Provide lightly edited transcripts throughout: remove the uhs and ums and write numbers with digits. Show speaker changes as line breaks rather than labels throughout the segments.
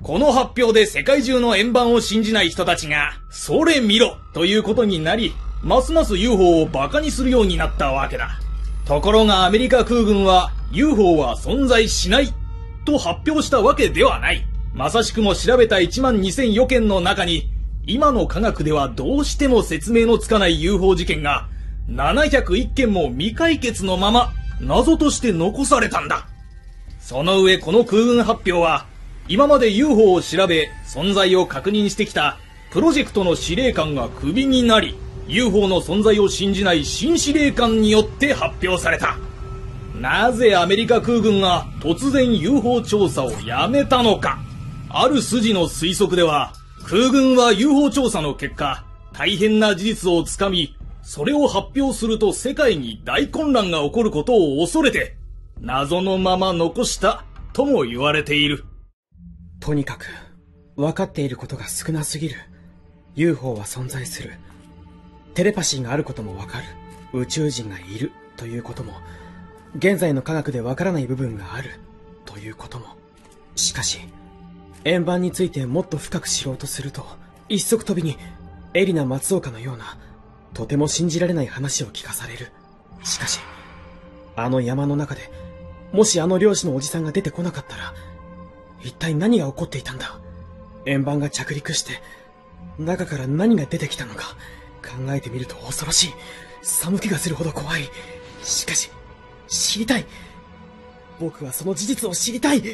この発表で世界中の円盤を信じない人たちが、それ見ろということになり、ますます UFO をバカにするようになったわけだ。ところがアメリカ空軍は UFO は存在しないと発表したわけではない。まさしくも調べた12000余件の中に、今の科学ではどうしても説明のつかない UFO 事件が701件も未解決のまま謎として残されたんだ。その上この空軍発表は、今まで UFO を調べ存在を確認してきたプロジェクトの司令官がクビになり、UFO の存在を信じない新司令官によって発表された。なぜアメリカ空軍が突然 UFO 調査をやめたのか。ある筋の推測では、空軍は UFO 調査の結果、大変な事実をつかみ、それを発表すると世界に大混乱が起こることを恐れて、謎のまま残したとも言われている。
とにかく、分かっていることが少なすぎる。UFO は存在する。テレパシーがあることもわかる。宇宙人がいるということも、現在の科学でわからない部分があるということも。しかし、円盤についてもっと深く知ろうとすると、一足飛びにエリナ・松岡のような、とても信じられない話を聞かされる。しかし、あの山の中で、もしあの漁師のおじさんが出てこなかったら、一体何が起こっていたんだ。円盤が着陸して、中から何が出てきたのか、考えてみると恐ろしい。寒気がするほど怖い。しかし、知りたい。僕はその事実を知りたい。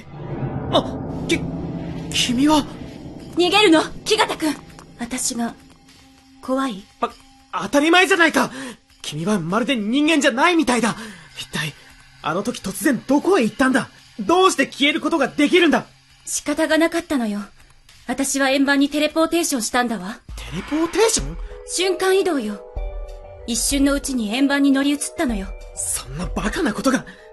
君は。
逃げるの、木形くん。私が、怖い？
当たり前じゃないか。君はまるで人間じゃないみたいだ。一体、あの時突然どこへ行ったんだ。どうして消えることができるんだ。
仕方がなかったのよ。私は円盤にテレポーテーションしたんだわ。
テレポーテーション？
瞬間移動よ。一瞬のうちに円盤に乗り移ったのよ。
そんなバカなことが。